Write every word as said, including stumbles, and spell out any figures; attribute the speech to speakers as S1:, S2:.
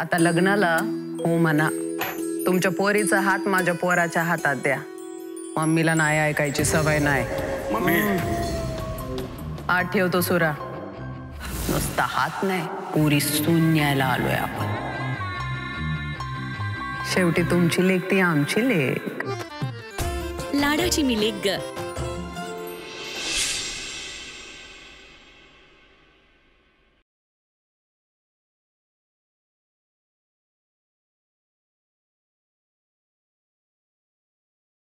S1: आता लग्नाला हो म्हणा. तुमच्या पोरीचा हात माझ्या पोराच्या हातात द्या. मम्मीला नाही ऐकायची सवय नाही.
S2: मम्मी
S1: हात ठेवतो सुरा. नुसता हात नाही, पुरी सून न्यायला आलोय आपण. शेवटी तुमची लेक ती आमची लेक.
S3: लाडाची मी लेक ग.